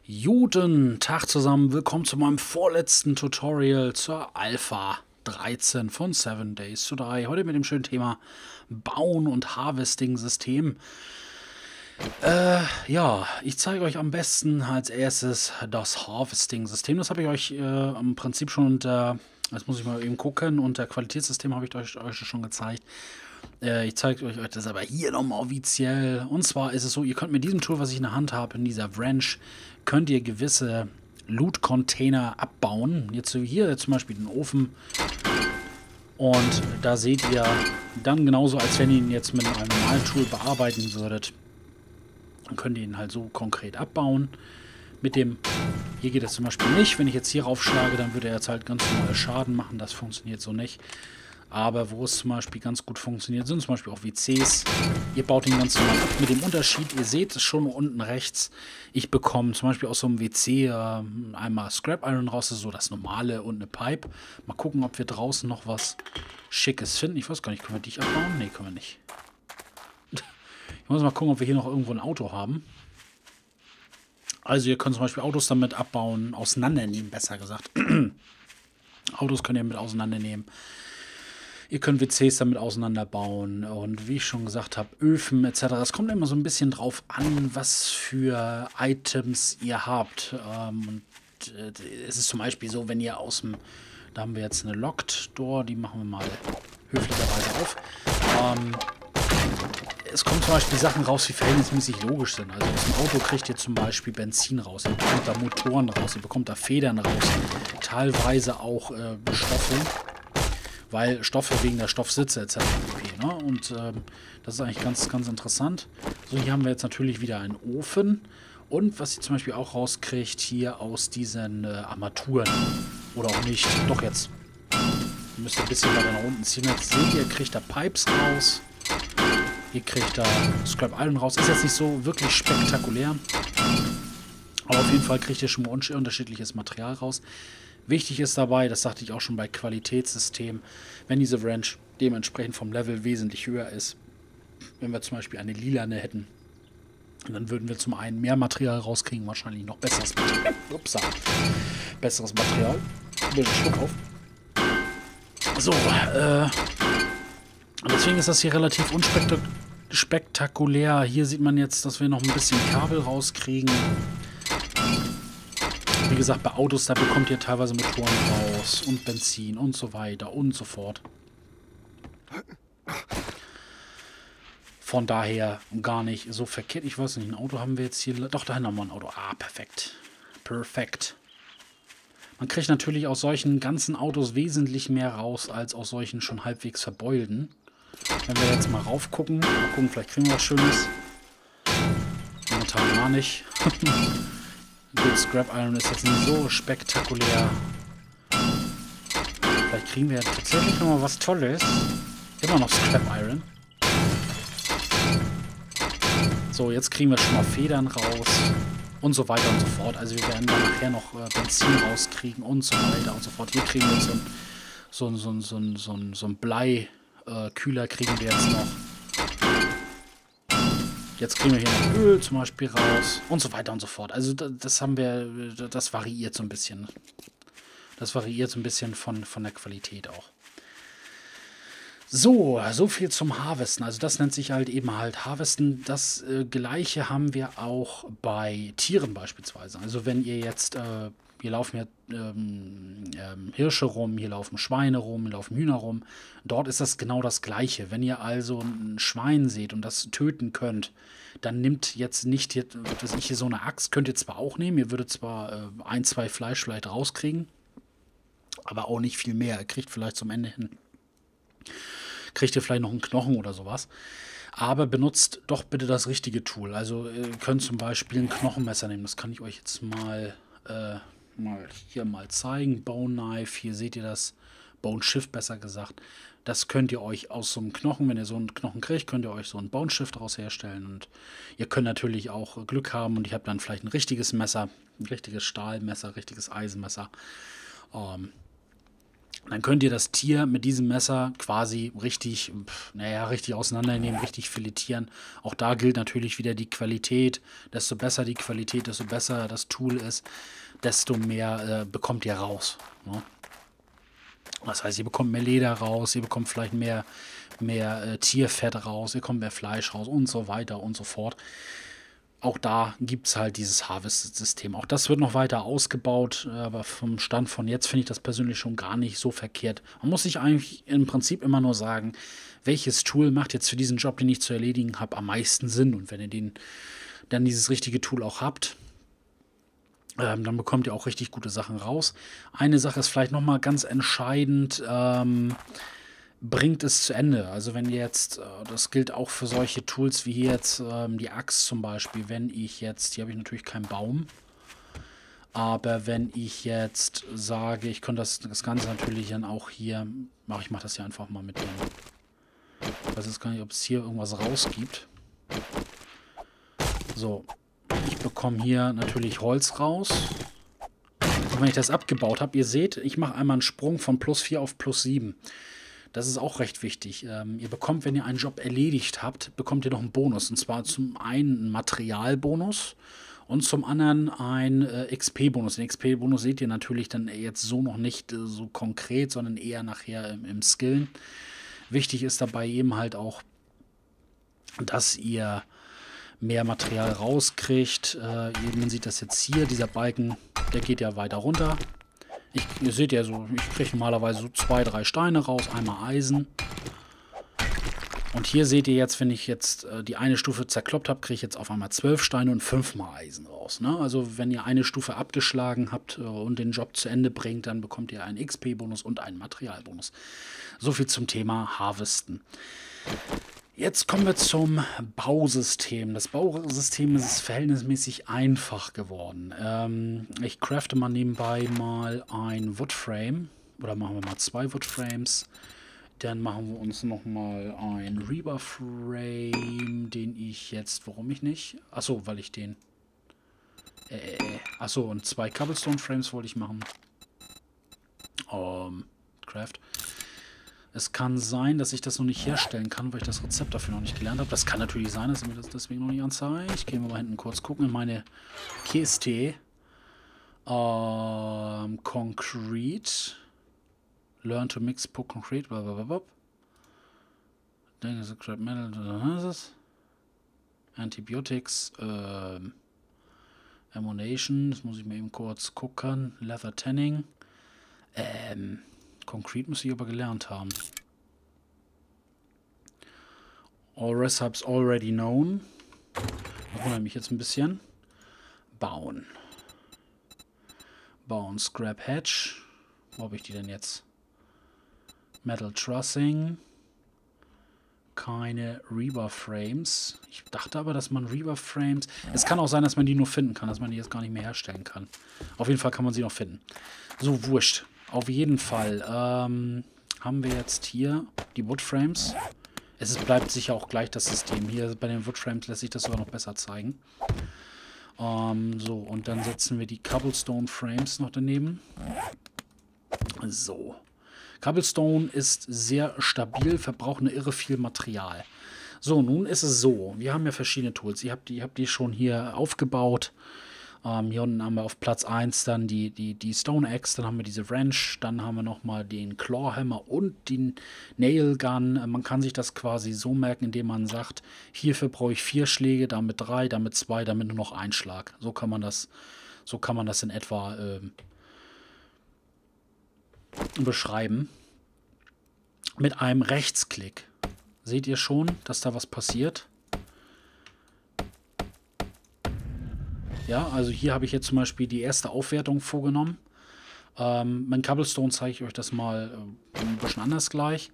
Guten Tag zusammen, willkommen zu meinem vorletzten Tutorial zur Alpha 13 von 7 Days to Die. Heute mit dem schönen Thema Bauen und Harvesting-System. Ja, ich zeige euch am besten als erstes das Harvesting-System. Das habe ich euch im Prinzip schon unter, jetzt muss ich mal eben gucken, unter Qualitätssystem habe ich euch schon gezeigt. Ich zeige euch das aber hier nochmal offiziell. Und zwar ist es so, ihr könnt mit diesem Tool, was ich in der Hand habe, in dieser Wrench, könnt ihr gewisse Loot-Container abbauen. Jetzt hier zum Beispiel den Ofen. Und da seht ihr dann genauso, als wenn ihr ihn jetzt mit einem normalen Tool bearbeiten würdet. Dann könnt ihr ihn halt so konkret abbauen. Mit dem, hier geht das zum Beispiel nicht. Wenn ich jetzt hier raufschlage, dann würde er jetzt halt ganz normal Schaden machen. Das funktioniert so nicht. Aber wo es zum Beispiel ganz gut funktioniert, sind zum Beispiel auch WCs. Ihr baut ihn ganz normal ab. Mit dem Unterschied, ihr seht es schon unten rechts, ich bekomme zum Beispiel aus so einem WC einmal Scrap Iron raus, das ist so das Normale, und eine Pipe. Mal gucken, ob wir draußen noch was Schickes finden. Ich weiß gar nicht, können wir dich abbauen? Ne, können wir nicht. Ich muss mal gucken, ob wir hier noch irgendwo ein Auto haben. Also ihr könnt zum Beispiel Autos damit abbauen, auseinandernehmen, besser gesagt. Autos könnt ihr mit auseinandernehmen. Ihr könnt WCs damit auseinanderbauen und wie ich schon gesagt habe, Öfen etc. Es kommt immer so ein bisschen drauf an, was für Items ihr habt. Es ist zum Beispiel so, wenn ihr aus dem, da haben wir jetzt eine Locked Door, die machen wir mal höflicherweise auf. Es kommen zum Beispiel Sachen raus, die verhältnismäßig logisch sind. Also aus dem Auto kriegt ihr zum Beispiel Benzin raus, ihr bekommt da Motoren raus, ihr bekommt da Federn raus, teilweise auch Stoffe. Weil Stoffe wegen der Stoffsitze etc. pp. Ne? Und das ist eigentlich ganz, ganz interessant. So, hier haben wir jetzt natürlich wieder einen Ofen. Und was ihr zum Beispiel auch rauskriegt, hier aus diesen Armaturen. Oder auch nicht. Doch jetzt. Ihr müsst ein bisschen weiter nach unten ziehen. Jetzt seht ihr, kriegt da Pipes raus. Ihr kriegt da Scrap Iron raus. Ist jetzt nicht so wirklich spektakulär. Aber auf jeden Fall kriegt ihr schon mal unterschiedliches Material raus. Wichtig ist dabei, das sagte ich auch schon bei Qualitätssystem, wenn diese Wrench dementsprechend vom Level wesentlich höher ist. Wenn wir zum Beispiel eine lilane hätten, dann würden wir zum einen mehr Material rauskriegen, wahrscheinlich noch besseres Material. Upsa. Besseres Material. Ein bisschen Schluck auf. So, und deswegen ist das hier relativ unspektakulär. Hier sieht man jetzt, dass wir noch ein bisschen Kabel rauskriegen. Wie gesagt, bei Autos, da bekommt ihr teilweise Motoren raus und Benzin und so weiter und so fort. Von daher gar nicht so verkehrt. Ich weiß nicht, ein Auto haben wir jetzt hier. Doch, da haben wir ein Auto. Ah, perfekt. Perfekt. Man kriegt natürlich aus solchen ganzen Autos wesentlich mehr raus, als aus solchen schon halbwegs verbeulten. Wenn wir jetzt mal raufgucken, mal gucken, vielleicht kriegen wir was Schönes. Momentan gar nicht. Gut, Scrap Iron ist jetzt nicht so spektakulär. Vielleicht kriegen wir ja tatsächlich nochmal was Tolles. Immer noch Scrap Iron. So, jetzt kriegen wir schon mal Federn raus. Und so weiter und so fort. Also wir werden dann nachher noch Benzin rauskriegen und so weiter und so fort. Hier kriegen wir jetzt so ein Bleikühler kriegen wir jetzt noch. Jetzt kriegen wir hier noch Öl zum Beispiel raus und so weiter und so fort. Also das haben wir, das variiert so ein bisschen. Das variiert so ein bisschen von der Qualität auch. So viel zum Harvesten. Also das nennt sich halt eben halt Harvesten. Das Gleiche haben wir auch bei Tieren beispielsweise. Also wenn ihr jetzt, hier laufen ja Hirsche rum, hier laufen Schweine rum, hier laufen Hühner rum. Dort ist das genau das Gleiche. Wenn ihr also ein Schwein seht und das töten könnt, dann nimmt jetzt nicht hier, was ich hier so eine Axt, könnt ihr zwar auch nehmen, ihr würdet zwar ein, zwei Fleisch vielleicht rauskriegen, aber auch nicht viel mehr. Ihr kriegt vielleicht zum Ende hin, kriegt ihr vielleicht noch einen Knochen oder sowas. Aber benutzt doch bitte das richtige Tool. Also ihr könnt zum Beispiel ein Knochenmesser nehmen. Das kann ich euch jetzt mal hier mal zeigen. Bone Knife, hier seht ihr das. Bone Shift besser gesagt. Das könnt ihr euch aus so einem Knochen, wenn ihr so einen Knochen kriegt, könnt ihr euch so einen Bone Shift daraus herstellen. Und ihr könnt natürlich auch Glück haben und ich habe dann vielleicht ein richtiges Messer, ein richtiges Stahlmesser, richtiges Eisenmesser. Dann könnt ihr das Tier mit diesem Messer quasi richtig, naja, richtig auseinandernehmen, richtig filetieren. Auch da gilt natürlich wieder die Qualität. Desto besser die Qualität, desto besser das Tool ist, desto mehr bekommt ihr raus. Ne? Das heißt, ihr bekommt mehr Leder raus, ihr bekommt vielleicht mehr Tierfett raus, ihr bekommt mehr Fleisch raus und so weiter und so fort. Auch da gibt es halt dieses Harvest-System. Auch das wird noch weiter ausgebaut, aber vom Stand von jetzt finde ich das persönlich schon gar nicht so verkehrt. Man muss sich eigentlich im Prinzip immer nur sagen, welches Tool macht jetzt für diesen Job, den ich zu erledigen habe, am meisten Sinn. Und wenn ihr dann dieses richtige Tool auch habt, dann bekommt ihr auch richtig gute Sachen raus. Eine Sache ist vielleicht nochmal ganz entscheidend, bringt es zu Ende. Also wenn ihr jetzt, das gilt auch für solche Tools wie hier jetzt die Axt zum Beispiel, wenn ich jetzt, hier habe ich natürlich keinen Baum, aber wenn ich jetzt sage, ich könnte das Ganze natürlich dann auch hier, ich mache das hier einfach mal mit dem, ich weiß jetzt gar nicht, ob es hier irgendwas rausgibt. So, ich bekomme hier natürlich Holz raus. Und wenn ich das abgebaut habe, ihr seht, ich mache einmal einen Sprung von +4 auf +7. Das ist auch recht wichtig. Ihr bekommt, wenn ihr einen Job erledigt habt, bekommt ihr noch einen Bonus. Und zwar zum einen einen Materialbonus und zum anderen einen XP-Bonus. Den XP-Bonus seht ihr natürlich dann jetzt so noch nicht so konkret, sondern eher nachher im Skillen. Wichtig ist dabei eben halt auch, dass ihr mehr Material rauskriegt. Man sieht das jetzt hier, dieser Balken, der geht ja weiter runter. Ihr seht ja so, ich kriege normalerweise so 2, 3 Steine raus, einmal Eisen. Und hier seht ihr jetzt, wenn ich jetzt die eine Stufe zerkloppt habe, kriege ich jetzt auf einmal 12 Steine und 5 mal Eisen raus. Ne? Also wenn ihr eine Stufe abgeschlagen habt und den Job zu Ende bringt, dann bekommt ihr einen XP-Bonus und einen Materialbonus. So viel zum Thema Harvesten. Jetzt kommen wir zum Bausystem. Das Bausystem ist verhältnismäßig einfach geworden. Ich crafte mal nebenbei mal ein Woodframe. Oder machen wir mal 2 Woodframes. Dann machen wir uns nochmal ein Reaper-Frame, den ich jetzt... Warum ich nicht? Achso, weil ich den... Achso, und 2 Cobblestone-Frames wollte ich machen. Craft. Es kann sein, dass ich das noch nicht herstellen kann, weil ich das Rezept dafür noch nicht gelernt habe. Das kann natürlich sein, dass mir das deswegen noch nicht anzeigt. Gehen wir mal hinten kurz gucken in meine Kiste. Concrete. Learn to mix put concrete. Scrap metal. Antibiotics. Ammunition. Das muss ich mir eben kurz gucken. Leather tanning. Concrete muss ich aber gelernt haben. All recipes already known. Das wundert mich jetzt ein bisschen. Bauen. Bauen. Scrap Hatch. Wo habe ich die denn jetzt? Metal Trussing. Keine Reaper Frames. Ich dachte aber, dass man Reaper Frames... Es kann auch sein, dass man die nur finden kann, dass man die jetzt gar nicht mehr herstellen kann. Auf jeden Fall kann man sie noch finden. So, wurscht. Auf jeden Fall haben wir jetzt hier die Woodframes. Bleibt sicher auch gleich das System. Hier bei den Woodframes lässt sich das sogar noch besser zeigen. So, und dann setzen wir die Cobblestone Frames noch daneben. So. Cobblestone ist sehr stabil, verbraucht eine irre viel Material. So, nun ist es so. Wir haben ja verschiedene Tools. Ihr habt die schon hier aufgebaut. Hier unten haben wir auf Platz 1 dann die Stone Axe, dann haben wir diese Wrench, dann haben wir nochmal den Claw Hammer und den Nail Gun. Man kann sich das quasi so merken, indem man sagt, hierfür brauche ich 4 Schläge, damit 3, damit 2, damit nur noch 1 Schlag. So kann man das in etwa beschreiben. Mit einem Rechtsklick. Seht ihr schon, dass da was passiert? Ja, also hier habe ich jetzt zum Beispiel die erste Aufwertung vorgenommen. Mein Cobblestone zeige ich euch das mal ein bisschen anders gleich.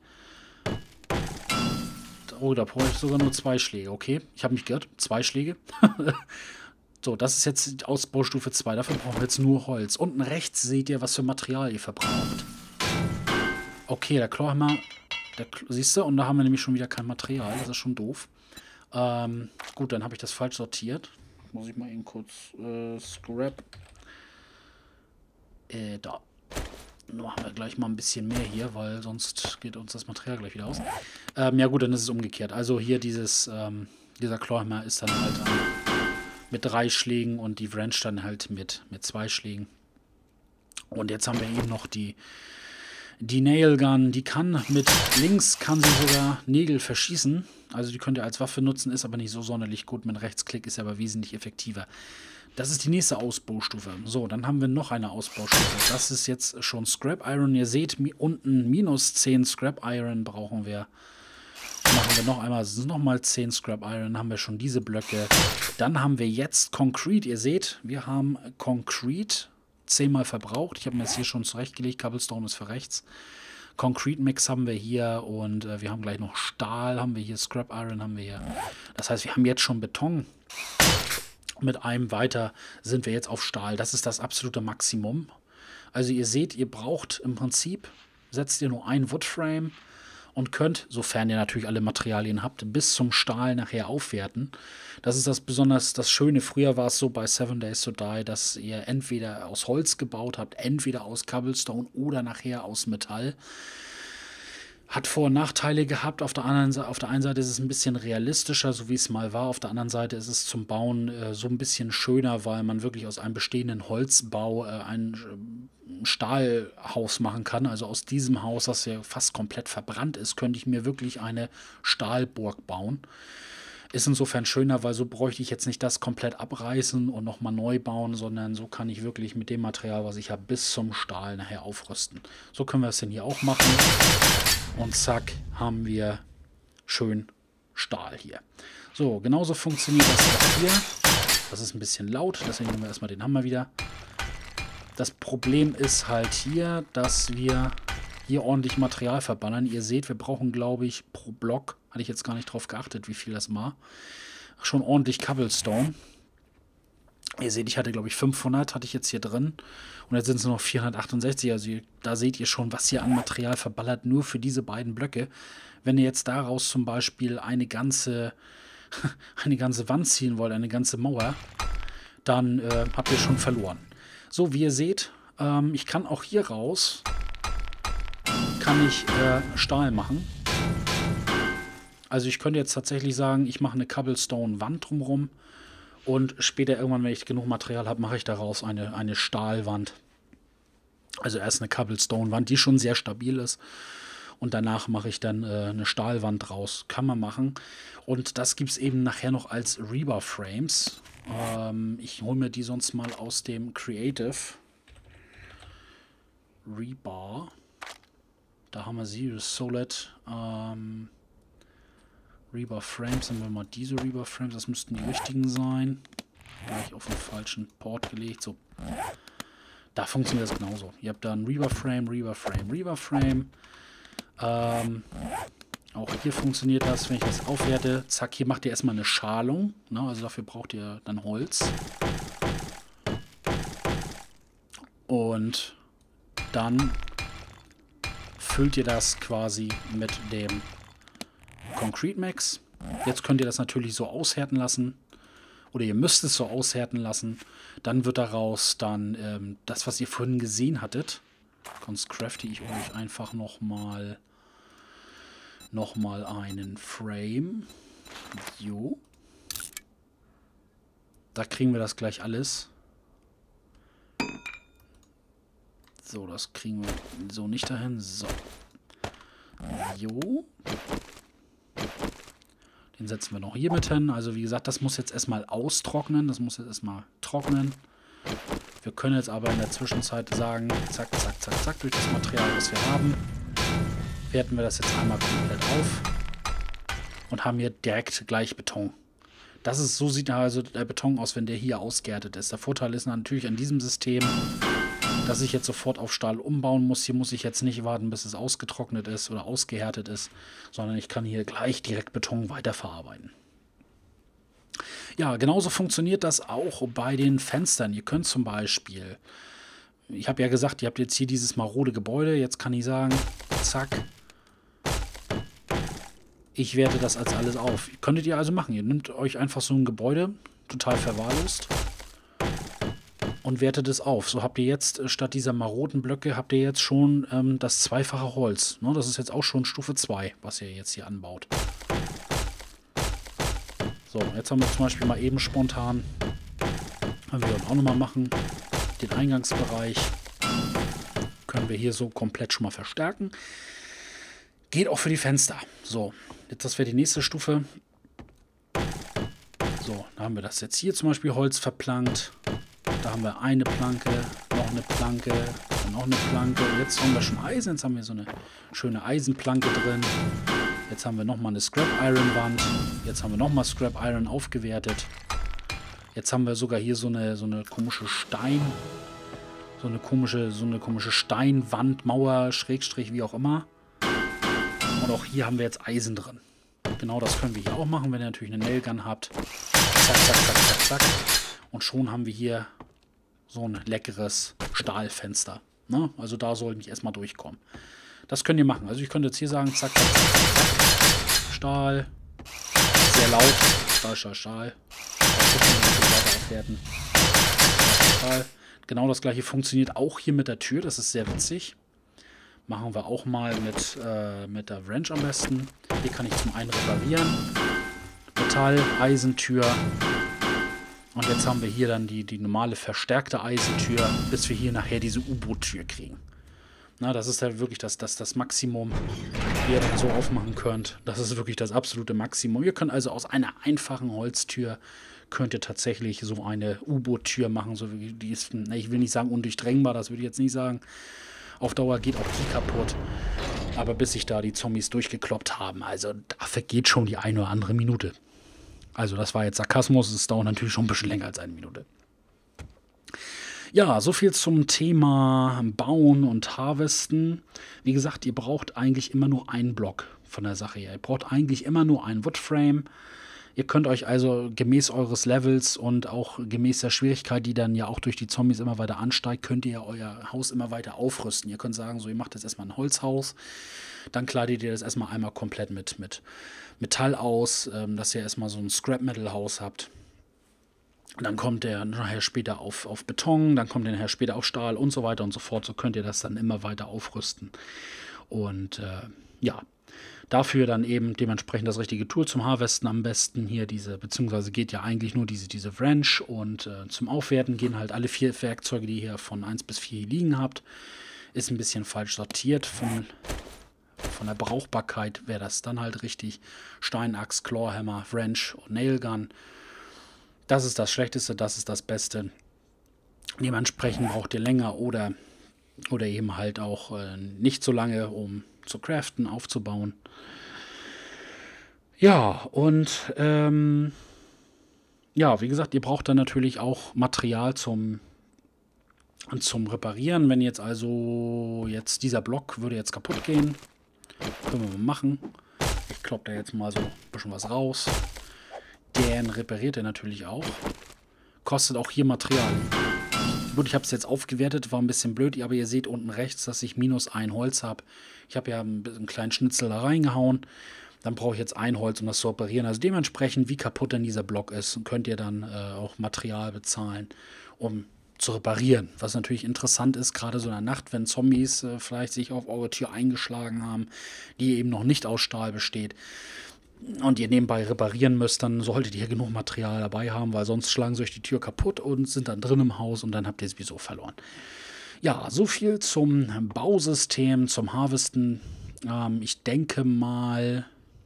Oh, da brauche ich sogar nur 2 Schläge. Okay, ich habe mich geirrt. 2 Schläge. So, das ist jetzt Ausbaustufe 2. Dafür brauchen wir jetzt nur Holz. Unten rechts seht ihr, was für Material ihr verbraucht. Okay, der Clawhammer, siehst du, und da haben wir nämlich schon wieder kein Material. Das ist schon doof. Gut, dann habe ich das falsch sortiert. Muss ich mal eben kurz Scrap. Da. machen wir gleich mal ein bisschen mehr hier, weil sonst geht uns das Material gleich wieder aus. Ja gut, dann ist es umgekehrt. Also hier dieser Clawhammer ist dann halt mit 3 Schlägen und die Wrench dann halt mit 2 Schlägen. Und jetzt haben wir eben noch die Nailgun. Die kann mit links, kann sie sogar Nägel verschießen. Also die könnt ihr als Waffe nutzen, ist aber nicht so sonderlich gut. Mit Rechtsklick ist aber wesentlich effektiver. Das ist die nächste Ausbaustufe. So, dann haben wir noch eine Ausbaustufe. Das ist jetzt schon Scrap Iron. Ihr seht, unten minus 10 Scrap Iron brauchen wir. Machen wir noch einmal, es sind nochmal 10 Scrap Iron, haben wir schon diese Blöcke. Dann haben wir jetzt Concrete. Ihr seht, wir haben Concrete 10-mal verbraucht. Ich habe mir das hier schon zurechtgelegt. Cobblestone ist für rechts. Concrete Mix haben wir hier und wir haben gleich noch Stahl, haben wir hier, Scrap Iron haben wir hier. Das heißt, wir haben jetzt schon Beton. Mit einem weiter sind wir jetzt auf Stahl. Das ist das absolute Maximum. Also ihr seht, ihr braucht im Prinzip, setzt ihr nur ein Woodframe und könnt, sofern ihr natürlich alle Materialien habt, bis zum Stahl nachher aufwerten. Das ist das besonders das Schöne. Früher war es so bei 7 Days to Die, dass ihr entweder aus Holz gebaut habt, entweder aus Cobblestone oder nachher aus Metall. Hat Vor- und Nachteile gehabt. Auf der einen Seite ist es ein bisschen realistischer, so wie es mal war. Auf der anderen Seite ist es zum Bauen so ein bisschen schöner, weil man wirklich aus einem bestehenden Holzbau ein Stahlhaus machen kann. Also aus diesem Haus, das ja fast komplett verbrannt ist, könnte ich mir wirklich eine Stahlburg bauen. Ist insofern schöner, weil so bräuchte ich jetzt nicht das komplett abreißen und nochmal neu bauen, sondern so kann ich wirklich mit dem Material, was ich habe, bis zum Stahl nachher aufrüsten. So können wir es denn hier auch machen. Und zack, haben wir schön Stahl hier. So, genauso funktioniert das auch hier. Das ist ein bisschen laut, deswegen nehmen wir erstmal den Hammer wieder. Das Problem ist halt hier, dass wir hier ordentlich Material verballern. Ihr seht, wir brauchen, glaube ich, pro Block, hatte ich jetzt gar nicht drauf geachtet, wie viel das war, schon ordentlich Cobblestone. Ihr seht, ich hatte, glaube ich, 500 hatte ich jetzt hier drin. Und jetzt sind es nur noch 468. Also da seht ihr schon, was hier an Material verballert, nur für diese beiden Blöcke. Wenn ihr jetzt daraus zum Beispiel eine ganze Wand ziehen wollt, eine ganze Mauer, dann habt ihr schon verloren. So, wie ihr seht, ich kann auch hier raus, Stahl machen. Also ich könnte jetzt tatsächlich sagen, ich mache eine Cobblestone-Wand drumherum. Und später irgendwann, wenn ich genug Material habe, mache ich daraus eine Stahlwand. Also erst eine Cobblestone-Wand, die schon sehr stabil ist. Und danach mache ich dann eine Stahlwand draus. Kann man machen. Und das gibt es eben nachher noch als Rebar-Frames. Ich hole mir die sonst mal aus dem Creative. Rebar. Da haben wir sie, Solid. Rebar Frames, haben wir mal diese Rebar Frames, das müssten die richtigen sein. Gleich auf den falschen Port gelegt. So. Da funktioniert das genauso. Ihr habt da einen Rebar Frame, Rebar Frame, Rebar Frame. Auch hier funktioniert das, wenn ich das aufwerte. Zack, hier macht ihr erstmal eine Schalung. Ne? Also dafür braucht ihr dann Holz. Und dann füllt ihr das quasi mit dem Concrete Mix. Jetzt könnt ihr das natürlich so aushärten lassen. Oder ihr müsst es so aushärten lassen. Dann wird daraus dann das, was ihr vorhin gesehen hattet. Sonst crafte ich euch einfach nochmal einen Frame. Jo. Da kriegen wir das gleich alles. So, das kriegen wir so nicht dahin. So. Jo. Den setzen wir noch hier mit hin. Also wie gesagt, das muss jetzt erstmal austrocknen. Das muss jetzt erstmal trocknen. Wir können jetzt aber in der Zwischenzeit sagen, zack, zack, zack, zack, durch das Material, was wir haben, werten wir das jetzt einmal komplett auf und haben hier direkt gleich Beton. So sieht also der Beton aus, wenn der hier ausgehärtet ist. Der Vorteil ist natürlich an diesem System, dass ich jetzt sofort auf Stahl umbauen muss. Hier muss ich jetzt nicht warten, bis es ausgetrocknet ist oder ausgehärtet ist, sondern ich kann hier gleich direkt Beton weiterverarbeiten. Ja, genauso funktioniert das auch bei den Fenstern. Ihr könnt zum Beispiel, ich habe ja gesagt, ihr habt jetzt hier dieses marode Gebäude. Jetzt kann ich sagen, zack, ich werte das als alles auf. Könntet ihr also machen. Ihr nehmt euch einfach so ein Gebäude, total verwahrlost. und wertet es auf. So habt ihr jetzt statt dieser maroden Blöcke, habt ihr jetzt schon das zweifache Holz. Ne? Das ist jetzt auch schon Stufe 2, was ihr jetzt hier anbaut. So, jetzt haben wir zum Beispiel mal eben spontan, können wir auch nochmal machen, den Eingangsbereich können wir hier so komplett schon mal verstärken. Geht auch für die Fenster. So, jetzt das wäre die nächste Stufe. So, da haben wir das jetzt hier zum Beispiel Holz verplankt. Da haben wir eine Planke, noch eine Planke und noch eine Planke. Jetzt haben wir schon Eisen. Jetzt haben wir so eine schöne Eisenplanke drin. Jetzt haben wir nochmal eine Scrap Iron Wand. Jetzt haben wir nochmal Scrap Iron aufgewertet. Jetzt haben wir sogar hier so eine komische so eine komische Steinwand, Mauer, Schrägstrich, wie auch immer. Und auch hier haben wir jetzt Eisen drin. Genau das können wir hier auch machen, wenn ihr natürlich eine Nailgun habt. Zack, zack, zack, zack, zack. Und schon haben wir hier so ein leckeres Stahlfenster. Ne? Also da soll ich erstmal durchkommen. Das könnt ihr machen. Also ich könnte jetzt hier sagen, zack, zack, zack, zack. Stahl. Sehr laut. Stahl, Stahl, Stahl. Stahl. Genau das gleiche funktioniert auch hier mit der Tür. Das ist sehr witzig. Machen wir auch mal mit der Wrench am besten. Hier kann ich zum einen reparieren. Metall, Eisentür. Und jetzt haben wir hier dann die normale verstärkte Eisentür, bis wir hier nachher diese U-Boot-Tür kriegen. Na, das ist ja wirklich das Maximum, wie ihr dann so aufmachen könnt. Das ist wirklich das absolute Maximum. Ihr könnt also aus einer einfachen Holztür könnt ihr tatsächlich so eine U-Boot-Tür machen. So wie die ist, ich will nicht sagen undurchdringbar, das würde ich jetzt nicht sagen. Auf Dauer geht auch die kaputt. Aber bis sich da die Zombies durchgekloppt haben, also da vergeht schon die eine oder andere Minute. Also das war jetzt Sarkasmus, es dauert natürlich schon ein bisschen länger als eine Minute. Ja, soviel zum Thema Bauen und Harvesten. Wie gesagt, ihr braucht eigentlich immer nur einen Block von der Sache her. Ihr braucht eigentlich immer nur einen Woodframe. Ihr könnt euch also gemäß eures Levels und auch gemäß der Schwierigkeit, die dann ja auch durch die Zombies immer weiter ansteigt, könnt ihr euer Haus immer weiter aufrüsten. Ihr könnt sagen, so ihr macht jetzt erstmal ein Holzhaus, dann kleidet ihr das erstmal einmal komplett mit Metall aus, dass ihr erstmal so ein Scrap-Metal-Haus habt. Dann kommt der nachher später auf Beton, dann kommt der nachher später auf Stahl und so weiter und so fort. So könnt ihr das dann immer weiter aufrüsten. Und ja, dafür dann eben dementsprechend das richtige Tool zum Harvesten am besten. Hier beziehungsweise geht ja eigentlich nur diese Wrench und zum Aufwerten gehen halt alle 4 Werkzeuge, die ihr hier von 1 bis 4 liegen habt. Ist ein bisschen falsch sortiert von der Brauchbarkeit wäre das dann halt richtig. Steinachs, Clawhammer, Wrench und Nailgun. Das ist das Schlechteste, das ist das Beste. Dementsprechend braucht ihr länger oder eben halt auch nicht so lange, um zu craften, aufzubauen. Ja, und ja, wie gesagt, ihr braucht dann natürlich auch Material zum Reparieren. Wenn jetzt also dieser Block würde jetzt kaputt gehen, können wir mal machen. Ich kloppe da jetzt mal so ein bisschen was raus. Den repariert er natürlich auch. Kostet auch hier Material. Gut, ich habe es jetzt aufgewertet, war ein bisschen blöd, aber ihr seht unten rechts, dass ich -1 Holz habe. Ich habe ja einen kleinen Schnitzel da reingehauen. Dann brauche ich jetzt ein Holz, um das zu reparieren. Also dementsprechend, wie kaputt denn dieser Block ist, könnt ihr dann auch Material bezahlen, um zu reparieren. Was natürlich interessant ist, gerade so in der Nacht, wenn Zombies vielleicht sich auf eure Tür eingeschlagen haben, die eben noch nicht aus Stahl besteht, und ihr nebenbei reparieren müsst, dann solltet ihr genug Material dabei haben, weil sonst schlagen sie euch die Tür kaputt und sind dann drin im Haus und dann habt ihr sowieso verloren. Ja, so viel zum Bausystem, zum Harvesten. Ich denke mal,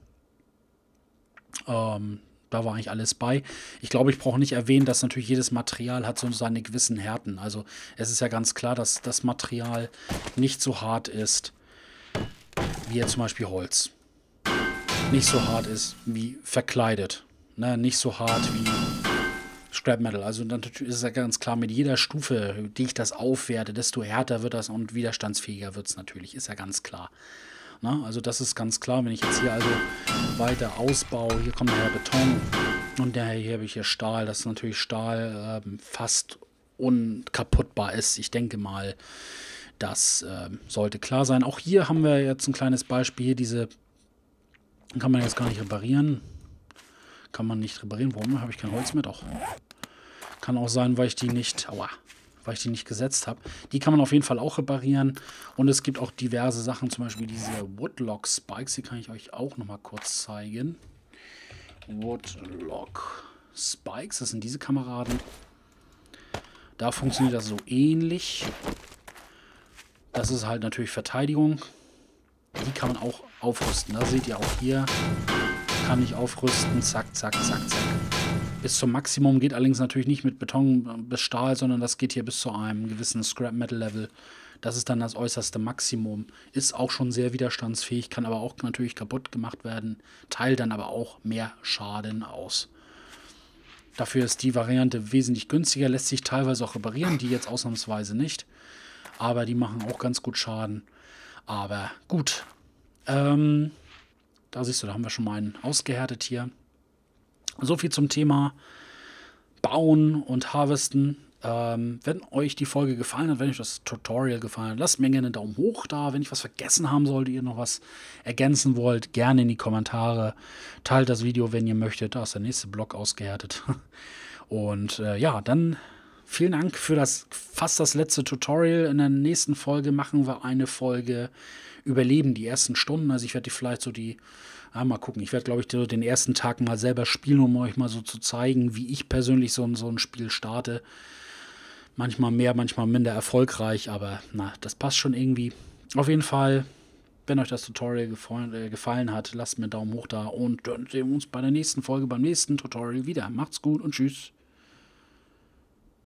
da war eigentlich alles bei. Ich glaube, ich brauche nicht erwähnen, dass natürlich jedes Material hat so seine gewissen Härten. Also es ist ja ganz klar, dass das Material nicht so hart ist wie jetzt zum Beispiel Holz. Nicht so hart ist wie verkleidet. Ne? Nicht so hart wie Scrap Metal. Also dann ist es ja ganz klar, mit jeder Stufe, die ich das aufwerte, desto härter wird das und widerstandsfähiger wird es natürlich. Ist ja ganz klar. Na, also das ist ganz klar, wenn ich jetzt hier also weiter ausbaue, hier kommt nachher Beton und hier habe ich hier Stahl, dass natürlich Stahl fast unkaputtbar ist. Ich denke mal, das sollte klar sein. Auch hier haben wir jetzt ein kleines Beispiel, hier diese kann man jetzt gar nicht reparieren. Kann man nicht reparieren. Warum habe ich kein Holz mehr? Doch. Kann auch sein, weil ich die nicht... Aua. weil ich die nicht gesetzt habe. Die kann man auf jeden Fall auch reparieren. Und es gibt auch diverse Sachen, zum Beispiel diese Woodlock Spikes. Die kann ich euch auch noch mal kurz zeigen. Woodlock Spikes, das sind diese Kameraden. Da funktioniert das so ähnlich. Das ist halt natürlich Verteidigung. Die kann man auch aufrüsten. Da seht ihr auch hier. Kann ich aufrüsten. Zack, zack, zack, zack. Bis zum Maximum geht allerdings natürlich nicht mit Beton bis Stahl, sondern das geht hier bis zu einem gewissen Scrap-Metal-Level. Das ist dann das äußerste Maximum. Ist auch schon sehr widerstandsfähig, kann aber auch natürlich kaputt gemacht werden. Teilt dann aber auch mehr Schaden aus. Dafür ist die Variante wesentlich günstiger, lässt sich teilweise auch reparieren, die jetzt ausnahmsweise nicht. Aber die machen auch ganz gut Schaden. Aber gut. Da siehst du, da haben wir schon mal einen ausgehärtet hier. So viel zum Thema Bauen und Harvesten. Wenn euch die Folge gefallen hat, wenn euch das Tutorial gefallen hat, lasst mir gerne einen Daumen hoch da. Wenn ich was vergessen haben sollte, ihr noch was ergänzen wollt, gerne in die Kommentare. Teilt das Video, wenn ihr möchtet. Da ist der nächste Block ausgehärtet. Und ja, dann vielen Dank für fast das letzte Tutorial. In der nächsten Folge machen wir eine Folge Überleben, die ersten Stunden. Also ich werde die vielleicht so mal gucken. Ich werde, glaube ich, den ersten Tag mal selber spielen, um euch mal so zu zeigen, wie ich persönlich so ein Spiel starte. Manchmal mehr, manchmal minder erfolgreich, aber na, das passt schon irgendwie. Auf jeden Fall, wenn euch das Tutorial gefallen hat, lasst mir einen Daumen hoch da und dann sehen wir uns bei der nächsten Folge, beim nächsten Tutorial wieder. Macht's gut und tschüss.